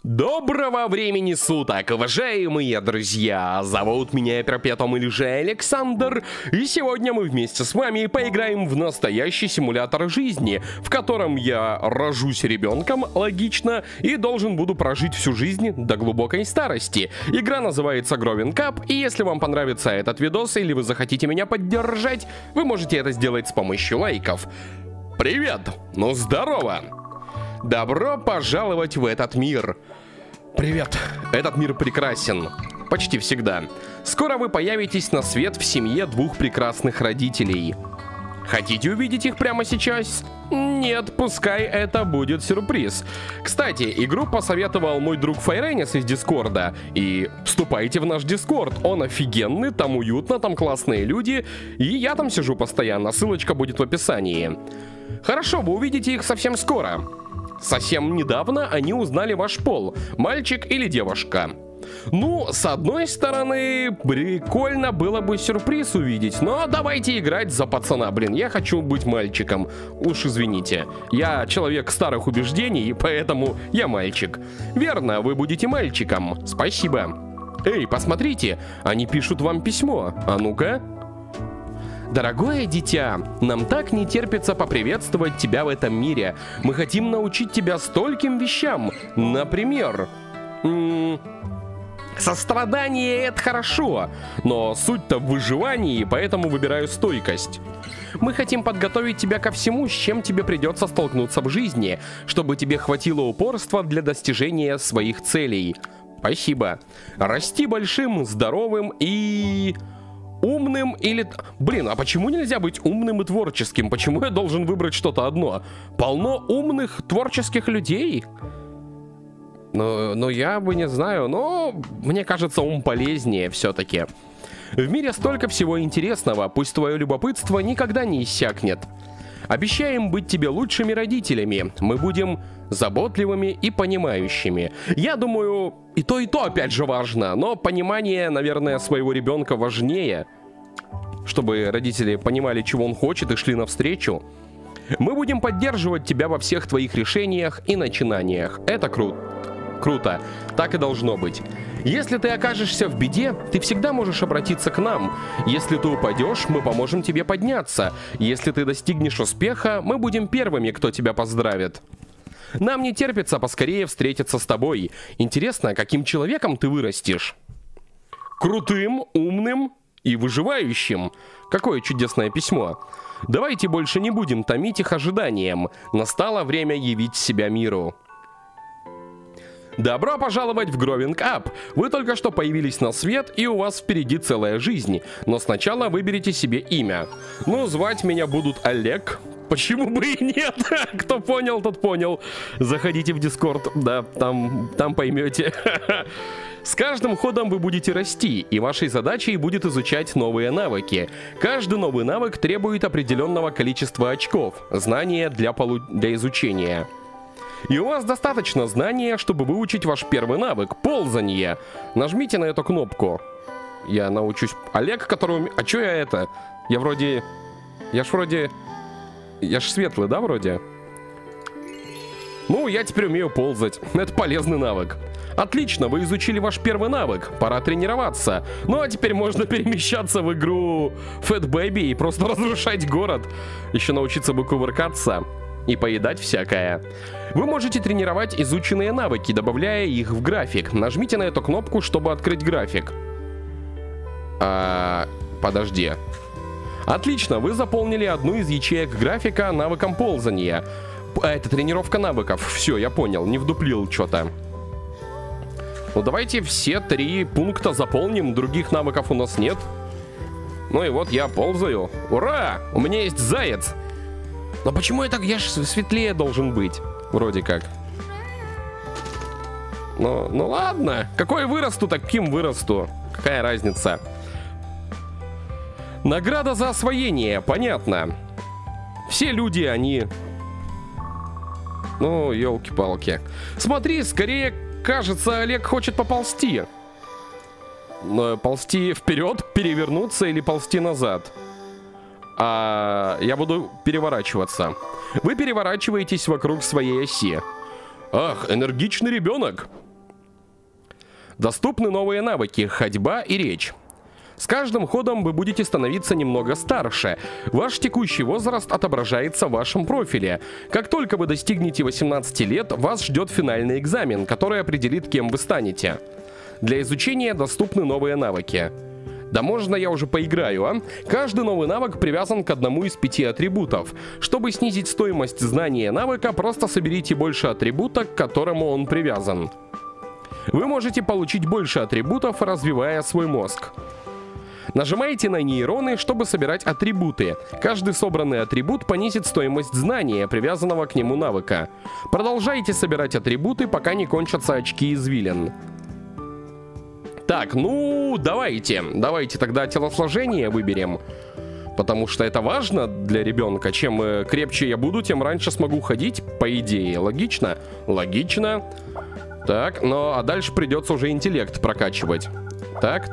Доброго времени суток, уважаемые друзья! Зовут меня Перпетум или же Александр, и сегодня мы вместе с вами поиграем в настоящий симулятор жизни, в котором я рожусь ребенком, логично, и должен буду прожить всю жизнь до глубокой старости. Игра называется Growing Up, и если вам понравится этот видос или вы захотите меня поддержать, вы можете это сделать с помощью лайков. Привет! Ну здорово! Добро пожаловать в этот мир. Привет. Этот мир прекрасен. Почти всегда. Скоро вы появитесь на свет в семье двух прекрасных родителей. Хотите увидеть их прямо сейчас? Нет, пускай это будет сюрприз. Кстати, игру посоветовал мой друг Файренис из Дискорда. И вступайте в наш Дискорд. Он офигенный, там уютно, там классные люди. И я там сижу постоянно. Ссылочка будет в описании. Хорошо, вы увидите их совсем скоро. Совсем недавно они узнали ваш пол, мальчик или девушка. Ну, с одной стороны, прикольно было бы сюрприз увидеть, но давайте играть за пацана, блин, я хочу быть мальчиком. Уж извините, я человек старых убеждений, поэтому я мальчик. Верно, вы будете мальчиком, спасибо. Эй, посмотрите, они пишут вам письмо, а ну-ка. Дорогое дитя, нам так не терпится поприветствовать тебя в этом мире. Мы хотим научить тебя стольким вещам. Например, сострадание — это хорошо, но суть-то в выживании, поэтому выбираю стойкость. Мы хотим подготовить тебя ко всему, с чем тебе придется столкнуться в жизни, чтобы тебе хватило упорства для достижения своих целей. Спасибо. Расти большим, здоровым и... умным или... Блин, а почему нельзя быть умным и творческим? Почему я должен выбрать что-то одно? Полно умных, творческих людей. Ну, я бы не знаю, но мне кажется, ум полезнее все-таки. В мире столько всего интересного, пусть твое любопытство никогда не иссякнет. Обещаем быть тебе лучшими родителями. Мы будем заботливыми и понимающими. Я думаю, и то опять же важно, но понимание, наверное, своего ребенка важнее, чтобы родители понимали, чего он хочет, и шли навстречу. Мы будем поддерживать тебя во всех твоих решениях и начинаниях. Это круто. Так и должно быть. Если ты окажешься в беде, ты всегда можешь обратиться к нам. Если ты упадешь, мы поможем тебе подняться. Если ты достигнешь успеха, мы будем первыми, кто тебя поздравит. Нам не терпится поскорее встретиться с тобой. Интересно, каким человеком ты вырастешь? Крутым, умным и выживающим. Какое чудесное письмо. Давайте больше не будем томить их ожиданием. Настало время явить себя миру. Добро пожаловать в Growing Up. Вы только что появились на свет, и у вас впереди целая жизнь. Но сначала выберите себе имя. Ну, звать меня будут Олег. Почему бы и нет? Кто понял, тот понял. Заходите в Discord, да, там поймете. С каждым ходом вы будете расти, и вашей задачей будет изучать новые навыки. Каждый новый навык требует определенного количества очков, знания для изучения. И у вас достаточно знания, чтобы выучить ваш первый навык — ползание. Нажмите на эту кнопку. Я научусь. Олег, которого... А чё я это? Я ж светлый, да, вроде? Ну, я теперь умею ползать. Это полезный навык. Отлично, вы изучили ваш первый навык. Пора тренироваться. Ну, а теперь можно перемещаться в игру Fat Baby и просто разрушать город. Еще научиться бы кувыркаться и поедать всякое. Вы можете тренировать изученные навыки, добавляя их в график. Нажмите на эту кнопку, чтобы открыть график. Подожди. Отлично, вы заполнили одну из ячеек графика навыком ползания. Это тренировка навыков. Все, я понял, не вдуплил что-то. Ну давайте все 3 пункта заполним, других навыков у нас нет. Ну и вот я ползаю. Ура! У меня есть заяц. Но почему я так? Я же светлее должен быть. Вроде как. Ну ладно. Какой вырасту, таким вырасту. Какая разница? Награда за освоение. Понятно. Все люди, они... Ну, елки-палки. Смотри, скорее, кажется, Олег хочет поползти. Но ползти вперед, перевернуться или ползти назад? Я буду переворачиваться. Вы переворачиваетесь вокруг своей оси. Ах, энергичный ребенок. Доступны новые навыки, ходьба и речь. С каждым ходом вы будете становиться немного старше. Ваш текущий возраст отображается в вашем профиле. Как только вы достигнете 18 лет, вас ждет финальный экзамен, который определит, кем вы станете. Для изучения доступны новые навыки. Да можно я уже поиграю, а? Каждый новый навык привязан к одному из 5 атрибутов. Чтобы снизить стоимость знания навыка, просто соберите больше атрибута, к которому он привязан. Вы можете получить больше атрибутов, развивая свой мозг. Нажимаете на нейроны, чтобы собирать атрибуты. Каждый собранный атрибут понизит стоимость знания, привязанного к нему навыка. Продолжайте собирать атрибуты, пока не кончатся очки извилин. Так, ну, давайте тогда телосложение выберем. Потому что это важно для ребенка. Чем крепче я буду, тем раньше смогу ходить, по идее. Логично? Логично. Так, ну, а дальше придется уже интеллект прокачивать. Так.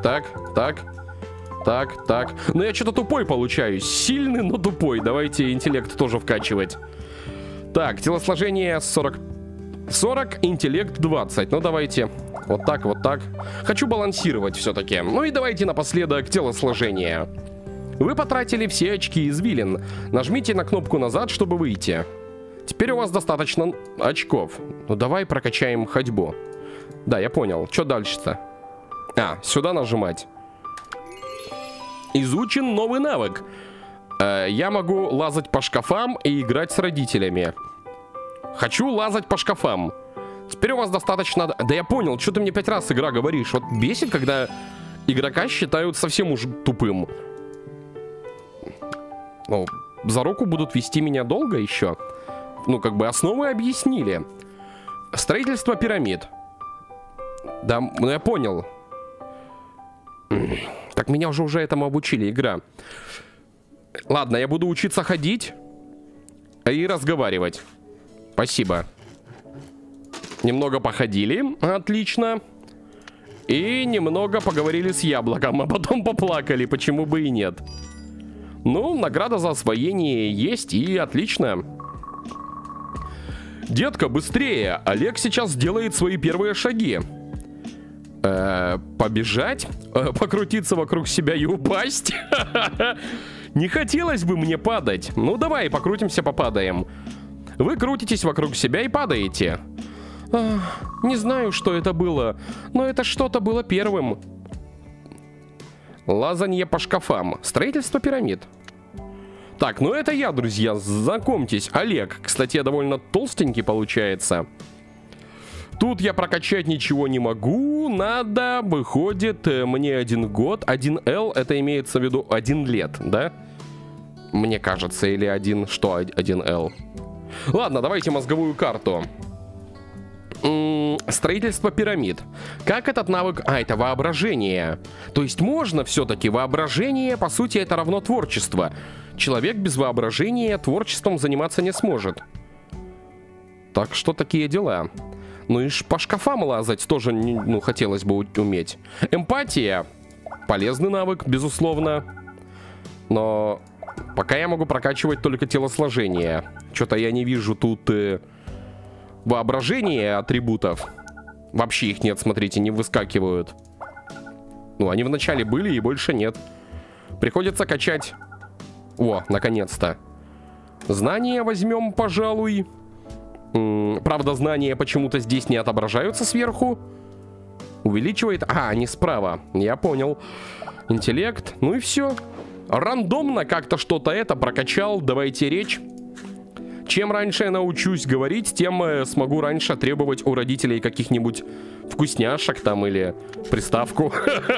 Но я что-то тупой получаюсь. Сильный, но тупой. Давайте интеллект тоже вкачивать. Так, телосложение 40, интеллект 20. Ну, давайте вот так. Хочу балансировать все-таки. Ну и давайте напоследок телосложение. Вы потратили все очки извилин. Нажмите на кнопку назад, чтобы выйти. Теперь у вас достаточно очков. Ну, давай прокачаем ходьбу. Да, я понял. Что дальше-то? А, сюда нажимать. Изучен новый навык. Я могу лазать по шкафам и играть с родителями. Хочу лазать по шкафам. Теперь у вас достаточно... Да я понял, что ты мне 5 раз игра говоришь. Вот бесит, когда игрока считают совсем уж тупым. Ну, за руку будут вести меня долго еще. Ну, как бы основы объяснили. Строительство пирамид. Да, ну я понял. Так меня уже этому обучили, игра. Ладно, я буду учиться ходить и разговаривать. Спасибо. Немного походили, отлично. И немного поговорили с яблоком, а потом поплакали, почему бы и нет. Ну, награда за освоение есть, и отлично. Детка, быстрее! Олег сейчас сделает свои первые шаги. Побежать? Покрутиться вокруг себя и упасть? Не хотелось бы мне падать. Ну давай, покрутимся, попадаем. Вы крутитесь вокруг себя и падаете. Не знаю, что это было, но это что-то было первым. Лазанье по шкафам. Строительство пирамид. Так, ну это я, друзья, знакомьтесь, Олег. Кстати, я довольно толстенький получается. Тут я прокачать ничего не могу. Надо, выходит, мне 1 год. 1L, это имеется в виду 1 лет, да? Мне кажется, или 1... Что 1L? Ладно, давайте мозговую карту. Строительство пирамид. Как этот навык... А, это воображение. То есть можно все-таки воображение, по сути, это равно творчество. Человек без воображения творчеством заниматься не сможет. Так что такие дела. Ну и по шкафам лазать тоже, ну, хотелось бы уметь. Эмпатия. Полезный навык, безусловно. Но пока я могу прокачивать только телосложение. Что-то я не вижу тут воображения атрибутов. Вообще их нет, смотрите, не выскакивают. Ну, они вначале были и больше нет. Приходится качать. О, наконец-то. Знания возьмем, пожалуй. Правда, знания почему-то здесь не отображаются сверху. Увеличивает... А, они справа. Я понял. Интеллект. Ну и все. Рандомно как-то что-то это прокачал. Давайте речь. Чем раньше я научусь говорить, тем смогу раньше требовать у родителей каких-нибудь вкусняшек там или приставку.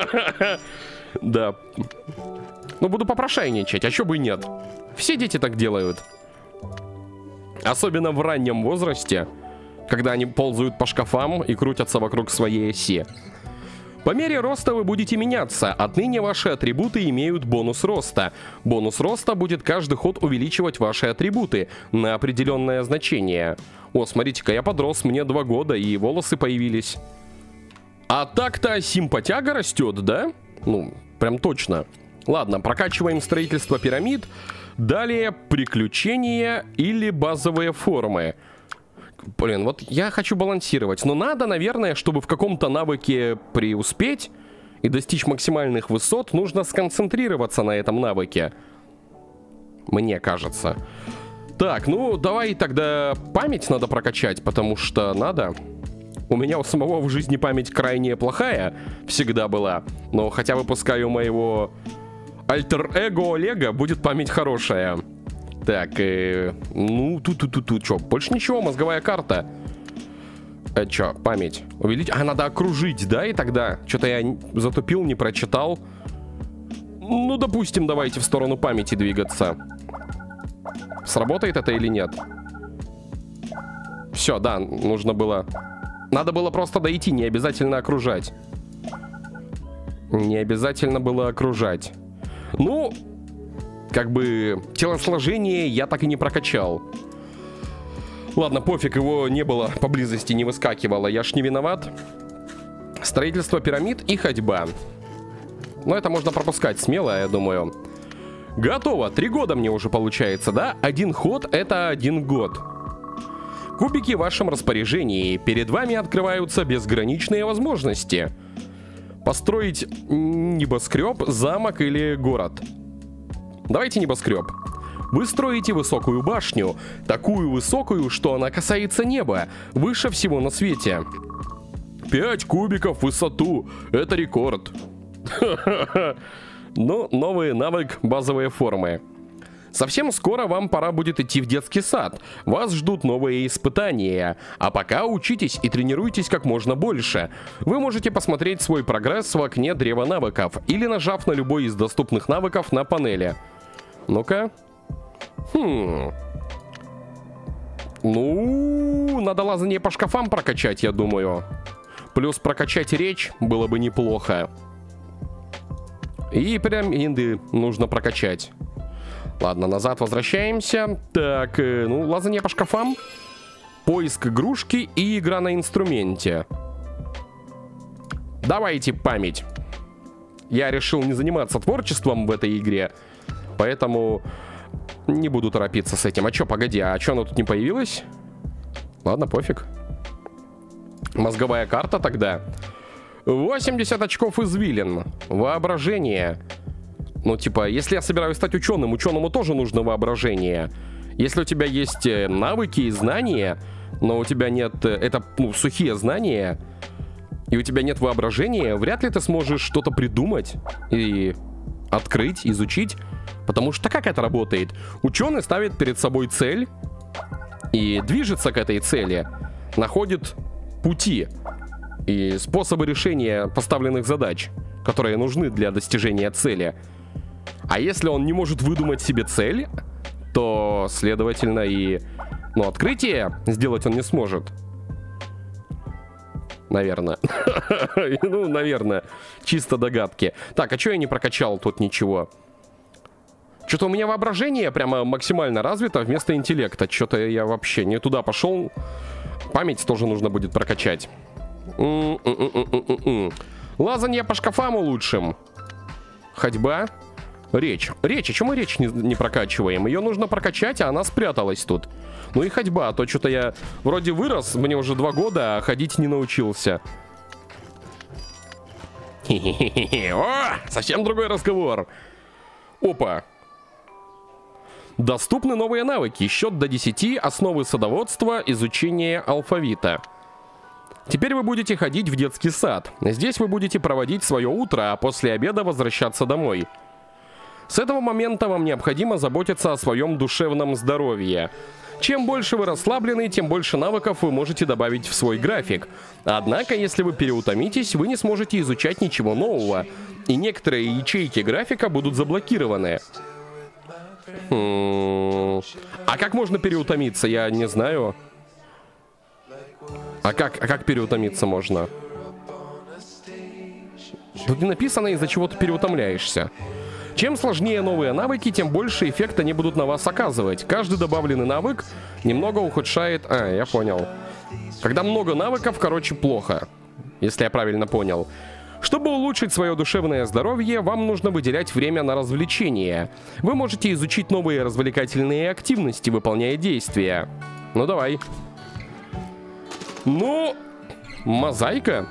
Да. Ну, буду попрошайничать, а чё бы и нет. Все дети так делают. Особенно в раннем возрасте, когда они ползают по шкафам и крутятся вокруг своей оси. По мере роста вы будете меняться. Отныне ваши атрибуты имеют бонус роста. Бонус роста будет каждый ход увеличивать ваши атрибуты на определенное значение. О, смотрите-ка, я подрос, мне 2 года и волосы появились. А так-то симпатяга растет, да? Ну, прям точно. Ладно, прокачиваем строительство пирамид. Далее приключения или базовые формы. Блин, вот я хочу балансировать. Но надо, наверное, чтобы в каком-то навыке преуспеть и достичь максимальных высот, нужно сконцентрироваться на этом навыке. Мне кажется. Так, ну давай тогда память надо прокачать, потому что надо. У меня у самого в жизни память крайне плохая всегда была. Но хотя бы пускай у моего альтер-эго Олега будет память хорошая. Так, ну тут что, больше ничего, мозговая карта. Это что, память увеличить? А, надо окружить, да, и тогда? Что-то я затупил, не прочитал. Ну, допустим, давайте в сторону памяти двигаться. Сработает это или нет? Все, да, нужно было... Надо было просто дойти, не обязательно окружать. Не обязательно было окружать. Ну, как бы телосложение я так и не прокачал. Ладно, пофиг, его не было поблизости, не выскакивало. Я ж не виноват. Строительство пирамид и ходьба. Но это можно пропускать смело, я думаю. Готово, 3 года мне уже получается, да? 1 ход — это 1 год. Кубики в вашем распоряжении. Перед вами открываются безграничные возможности. Построить небоскреб, замок или город. Давайте небоскреб. Вы строите высокую башню. Такую высокую, что она касается неба. Выше всего на свете. 5 кубиков в высоту. Это рекорд. Ну, новый навык, базовые формы. Совсем скоро вам пора будет идти в детский сад. Вас ждут новые испытания. А пока учитесь и тренируйтесь как можно больше. Вы можете посмотреть свой прогресс в окне древа навыков или нажав на любой из доступных навыков на панели. Ну-ка. Ну, надо лазание по шкафам прокачать, я думаю. Плюс прокачать речь было бы неплохо. И пирамиды нужно прокачать. Ладно, назад возвращаемся. Так, ну, лазание по шкафам. Поиск игрушки и игра на инструменте. Давайте память. Я решил не заниматься творчеством в этой игре, поэтому не буду торопиться с этим. А чё, погоди, а чё она тут не появилась? Ладно, пофиг. Мозговая карта тогда. 80 очков извилин. Воображение. Ну, типа, если я собираюсь стать ученым, ученому тоже нужно воображение. Если у тебя есть навыки и знания, но у тебя нет... Это, ну, сухие знания, и у тебя нет воображения, вряд ли ты сможешь что-то придумать и открыть, изучить. Потому что как это работает? Ученый ставит перед собой цель и движется к этой цели, находит пути и способы решения поставленных задач, которые нужны для достижения цели. А если он не может выдумать себе цель, то, следовательно, и, ну, открытие сделать он не сможет. Наверное. Ну, наверное. Чисто догадки. Так, а что я не прокачал тут ничего? Что-то у меня воображение прямо максимально развито вместо интеллекта. Что-то я вообще не туда пошел. Память тоже нужно будет прокачать. Лазанье по шкафам улучшим. Ходьба. Речь. Речь. А чему мы речь не прокачиваем? Ее нужно прокачать, а она спряталась тут. Ну и ходьба. А то что-то я вроде вырос, мне уже 2 года, а ходить не научился. О, совсем другой разговор. Опа. Доступны новые навыки. Счет до 10, основы садоводства, изучение алфавита. Теперь вы будете ходить в детский сад. Здесь вы будете проводить свое утро, а после обеда возвращаться домой. С этого момента вам необходимо заботиться о своем душевном здоровье. Чем больше вы расслаблены, тем больше навыков вы можете добавить в свой график. Однако, если вы переутомитесь, вы не сможете изучать ничего нового, и некоторые ячейки графика будут заблокированы. А как можно переутомиться? Я не знаю. А как переутомиться можно? Тут не написано, из-за чего ты переутомляешься. Чем сложнее новые навыки, тем больше эффекта они будут на вас оказывать. Каждый добавленный навык немного ухудшает... А, я понял. Когда много навыков, короче, плохо. Если я правильно понял. Чтобы улучшить свое душевное здоровье, вам нужно выделять время на развлечения. Вы можете изучить новые развлекательные активности, выполняя действия. Ну давай. Ну, мозаика.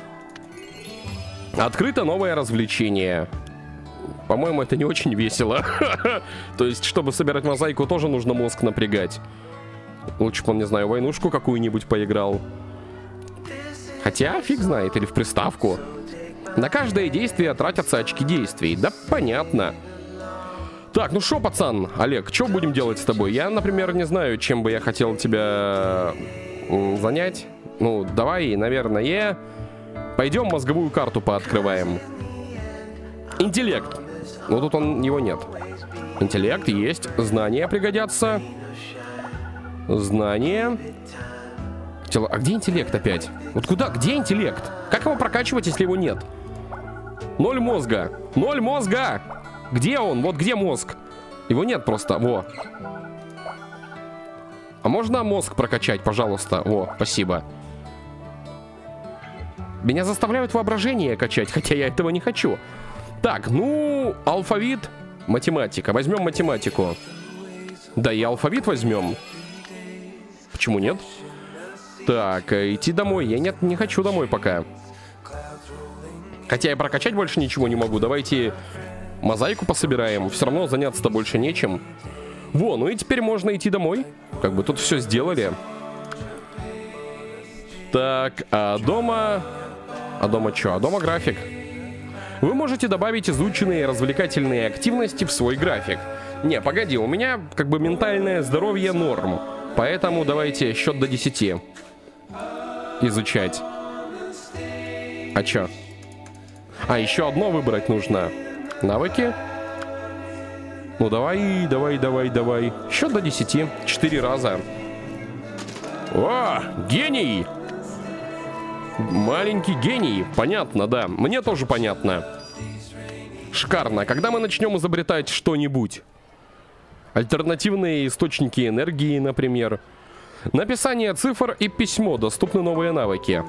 Открыто новое развлечение. По-моему, это не очень весело. То есть, чтобы собирать мозаику, тоже нужно мозг напрягать. Лучше бы он, не знаю, войнушку какую-нибудь поиграл. Хотя, фиг знает, или в приставку. На каждое действие тратятся очки действий. Да, понятно. Так, ну шо, пацан, Олег, что будем делать с тобой? Я, например, не знаю, чем бы я хотел тебя занять. Ну, давай, наверное, пойдем мозговую карту пооткрываем. Интеллект. Ну, тут его нет. Интеллект есть. Знания пригодятся. Знания. А где интеллект опять? Вот куда? Где интеллект? Как его прокачивать, если его нет? 0 мозга. 0 мозга! Где он? Вот где мозг? Его нет просто. Во. А можно мозг прокачать, пожалуйста? Во, спасибо. Меня заставляют воображение качать, хотя я этого не хочу. Так, ну, алфавит, математика. Возьмем математику. Да и алфавит возьмем. Почему нет? Так, идти домой. Я не хочу домой пока. Хотя я прокачать больше ничего не могу. Давайте мозаику пособираем. Все равно заняться-то больше нечем. Во, ну и теперь можно идти домой. Как бы тут все сделали. Так, а дома... А дома что? А дома график. Вы можете добавить изученные развлекательные активности в свой график. Не, погоди, у меня как бы ментальное здоровье норм. Поэтому давайте счет до 10 изучать. А чё? А, еще одно выбрать нужно. Навыки. Ну давай. Счет до 10. 4 раза. О, гений! Маленький гений. Понятно, да. Мне тоже понятно. Шикарно. Когда мы начнем изобретать что-нибудь? Альтернативные источники энергии, например. Написание цифр и письмо. Доступны новые навыки.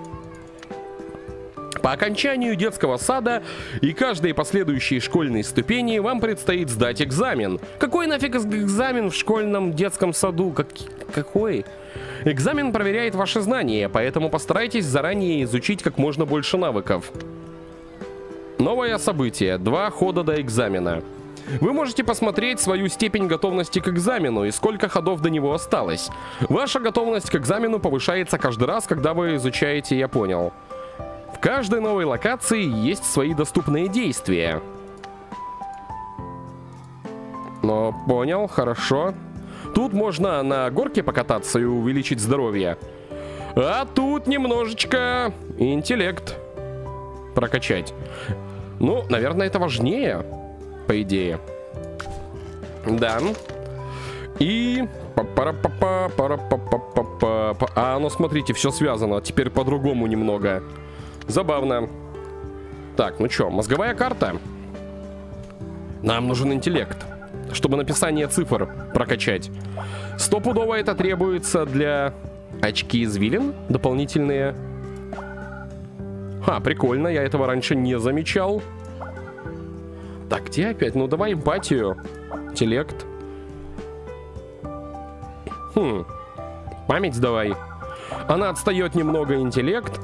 По окончанию детского сада и каждой последующей школьной ступени вам предстоит сдать экзамен. Какой нафиг экзамен в школьном детском саду? Какой? Экзамен проверяет ваши знания, поэтому постарайтесь заранее изучить как можно больше навыков. Новое событие. 2 хода до экзамена. Вы можете посмотреть свою степень готовности к экзамену и сколько ходов до него осталось. Ваша готовность к экзамену повышается каждый раз, когда вы изучаете «Я понял». В каждой новой локации есть свои доступные действия. Ну, понял, хорошо. Тут можно на горке покататься и увеличить здоровье. А тут немножечко интеллект прокачать. Ну, наверное, это важнее, по идее. Да. И... А, ну смотрите, все связано. Теперь по-другому немного. Забавно. Так, ну что, мозговая карта. Нам нужен интеллект, чтобы написание цифр прокачать. Стопудово это требуется для очки извилин дополнительные. Ха, прикольно, я этого раньше не замечал. Так, где опять? Ну давай эмпатию. Интеллект. Память давай. Она отстает немного. Интеллект.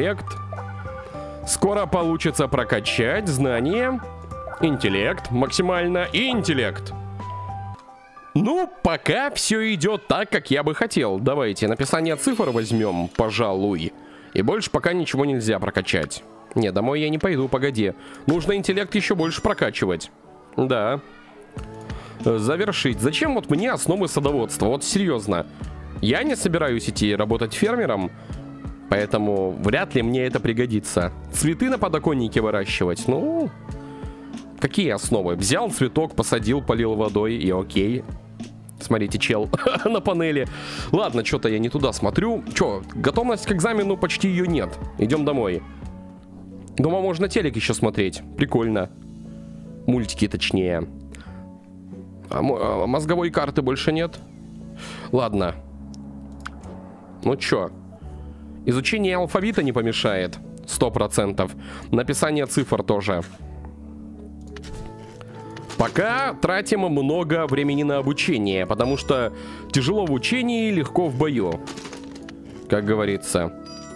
Скоро получится прокачать знания. Интеллект максимально. И интеллект. Ну, пока все идет так, как я бы хотел. Давайте написание цифр возьмем, пожалуй. И больше пока ничего нельзя прокачать. Не, домой я не пойду, погоди. Нужно интеллект еще больше прокачивать. Да. Завершить. Зачем вот мне основы садоводства? Вот серьезно. Я не собираюсь идти работать фермером. Поэтому вряд ли мне это пригодится. Цветы на подоконнике выращивать. Ну, какие основы? Взял цветок, посадил, полил водой и окей. Смотрите, чел на панели. Ладно, что-то я не туда смотрю. Че, готовность к экзамену почти ее нет. Идем домой. Дома можно телек еще смотреть. Прикольно. Мультики, точнее. А мозговой карты больше нет? Ладно. Ну чё? Изучение алфавита не помешает. 100%. Написание цифр тоже. Пока тратим много времени на обучение, потому что тяжело в учении, легко в бою. как говорится.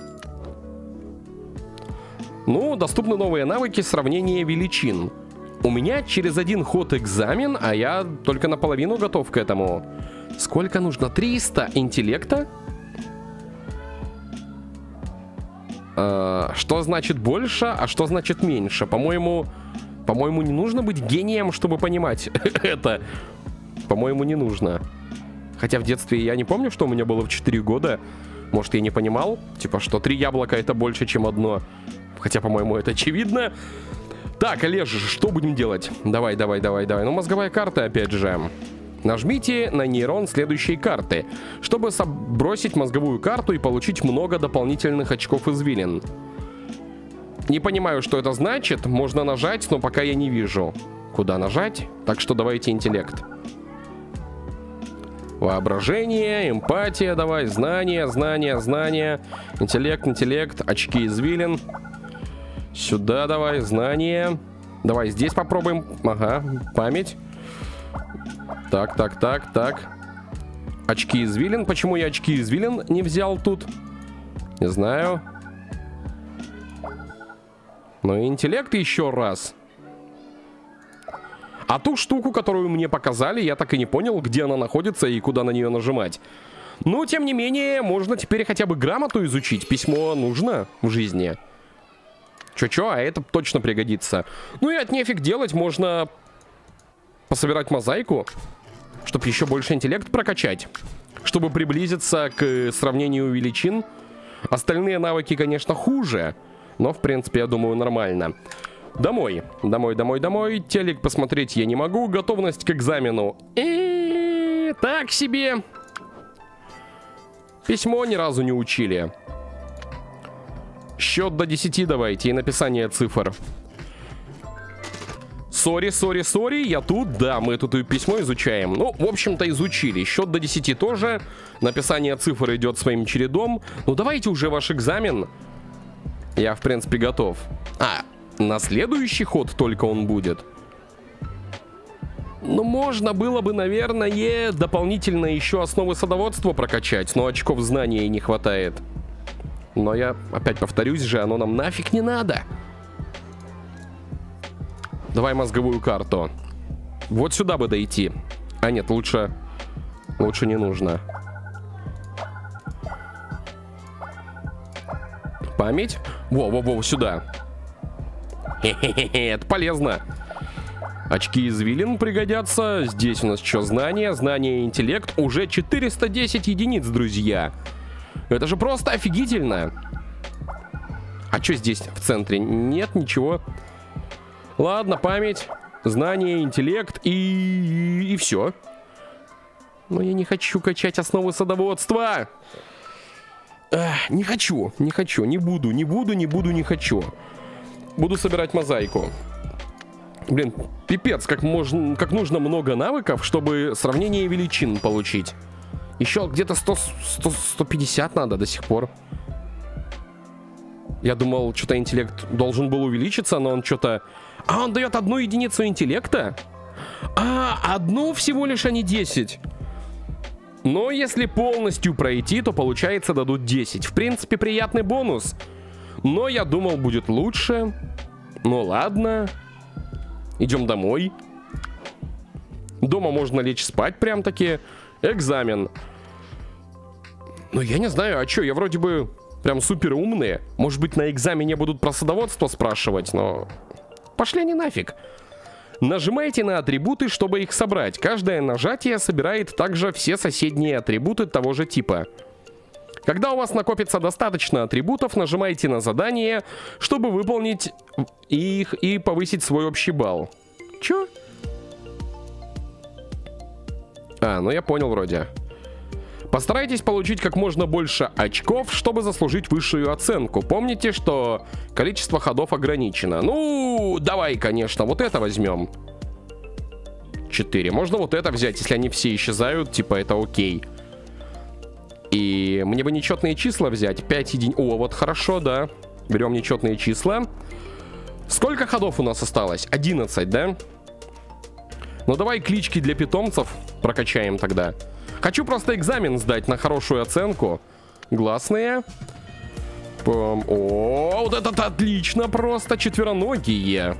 Ну, доступны новые навыки сравнения величин. У меня через один ход экзамен, а я только наполовину готов к этому. Сколько нужно? 300 интеллекта? Что значит больше, а что значит меньше? По-моему, не нужно быть гением, чтобы понимать это. По-моему, не нужно. Хотя в детстве я не помню, что у меня было в 4 года. Может, я не понимал? Типа, что 3 яблока это больше, чем одно. Хотя, по-моему, это очевидно. Так, Олеж, что будем делать? Давай. Ну, мозговая карта, опять же. Нажмите на нейрон следующей карты, чтобы бросить мозговую карту и получить много дополнительных очков извилин. Не понимаю, что это значит. Можно нажать, но пока я не вижу, куда нажать. Так что давайте интеллект. Воображение, эмпатия, давай, знания. Интеллект, очки извилин. Сюда давай, знания. Давай, здесь попробуем. Ага, память. Так. Очки извилин. Почему я очки извилин не взял тут? Не знаю. Ну, интеллект еще раз. А ту штуку, которую мне показали, я так и не понял, где она находится и куда на нее нажимать. Но, тем не менее, можно теперь хотя бы грамоту изучить. Письмо нужно в жизни. Чё, а это точно пригодится. Ну и от нефиг делать, можно пособирать мозаику, чтобы еще больше интеллект прокачать. Чтобы приблизиться к сравнению величин. Остальные навыки, конечно, хуже. Но, в принципе, я думаю, нормально. Домой. Телек посмотреть я не могу. Готовность к экзамену. И так себе. Письмо ни разу не учили. Счет до 10 давайте и написание цифр. Сори, я тут. Да, мы тут и письмо изучаем. Ну, в общем-то, изучили. Счет до 10 тоже. Написание цифр идет своим чередом. Ну, давайте уже ваш экзамен. Я, в принципе, готов. На следующий ход только он будет. Ну, можно было бы, наверное, дополнительно еще основы садоводства прокачать. Но очков знания не хватает. Но я опять повторюсь же, оно нам нафиг не надо. Давай мозговую карту. Вот сюда бы дойти. А нет, лучше не нужно. Память. Во, сюда. Хе-хе-хе, это полезно. Очки извилин пригодятся. Здесь у нас что? Знания и интеллект. Уже 410 единиц, друзья. Это же просто офигительно. А что здесь в центре? Нет, ничего. Ладно, память, знание, интеллект и все. Но я не хочу качать основы садоводства. Не хочу. Не буду. Буду собирать мозаику. Блин, пипец, как нужно много навыков, чтобы сравнение величин получить. Еще где-то 150 надо до сих пор. Я думал, что-то интеллект должен был увеличиться, но он что-то... он дает 1 единицу интеллекта? Одну всего лишь, а не 10. Но если полностью пройти, то получается дадут 10. В принципе, приятный бонус. Но я думал, будет лучше. Ну ладно. Идем домой. Дома можно лечь спать прям-таки. Экзамен. Ну, я не знаю, а что? Я вроде бы прям супер умные. Может быть, на экзамене будут про садоводство спрашивать, но... Пошли они нафиг. Нажимайте на атрибуты, чтобы их собрать. Каждое нажатие собирает также все соседние атрибуты того же типа. Когда у вас накопится достаточно атрибутов, нажимайте на задание, чтобы выполнить их и повысить свой общий балл. Чё? Ну я понял вроде. Постарайтесь получить как можно больше очков, чтобы заслужить высшую оценку. Помните, что количество ходов ограничено. Ну, давай, конечно, вот это возьмем. 4. Можно вот это взять, если они все исчезают, типа это окей. И мне бы нечетные числа взять. 5 единиц. О, вот хорошо, да. Берем нечетные числа. Сколько ходов у нас осталось? 11, да? Ну давай клички для питомцев прокачаем тогда. Хочу просто экзамен сдать на хорошую оценку. Гласные. О, вот это отлично просто. Четвероногие.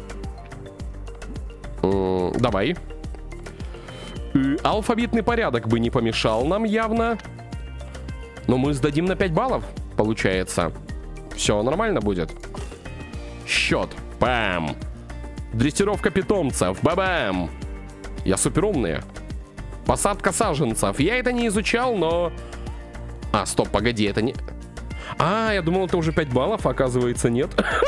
Давай. Алфавитный порядок бы не помешал нам явно. Но мы сдадим на 5 баллов, получается. Все нормально будет. Счет. Пам. Дрессировка питомцев. Бабам. Я суперумный. Посадка саженцев. Я это не изучал, но... А, стоп, погоди, это не... А, я думал, это уже 5 баллов, оказывается, нет.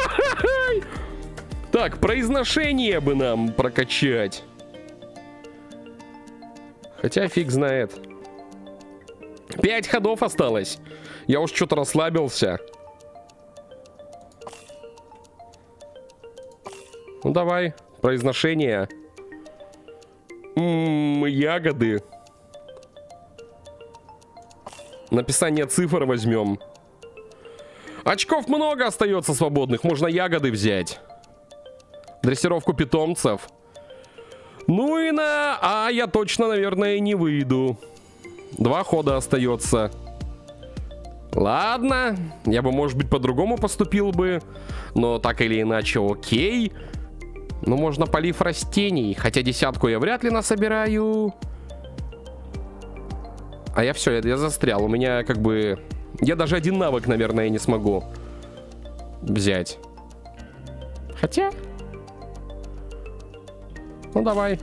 Так, произношение бы нам прокачать. Хотя фиг знает. 5 ходов осталось. Я уж что-то расслабился. Ну давай, произношение. Ягоды. Написание цифр возьмем. Очков много остается свободных. Можно ягоды взять. Дрессировку питомцев. Ну и на... А, я точно, наверное, не выйду. 2 хода остается. Ладно. Я бы, может быть, по-другому поступил бы. Но так или иначе, окей. Ну, можно полив растений. Хотя 10-ку я вряд ли насобираю. А я все, я застрял. У меня как бы... Я даже 1 навык, наверное, не смогу взять. Хотя... Ну, давай.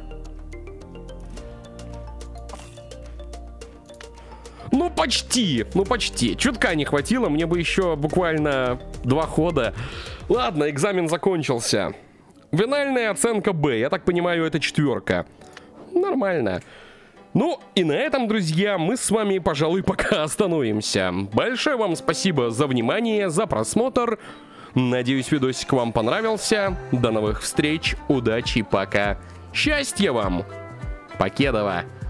Ну, почти. Ну, почти. Чутка не хватило. Мне бы еще буквально 2 хода. Ладно, экзамен закончился. Финальная оценка Б. Я так понимаю, это 4. Нормально. Ну, и на этом, друзья, мы с вами, пожалуй, пока остановимся. Большое вам спасибо за внимание, за просмотр. Надеюсь, видосик вам понравился. До новых встреч. Удачи, пока. Счастья вам. Покедова.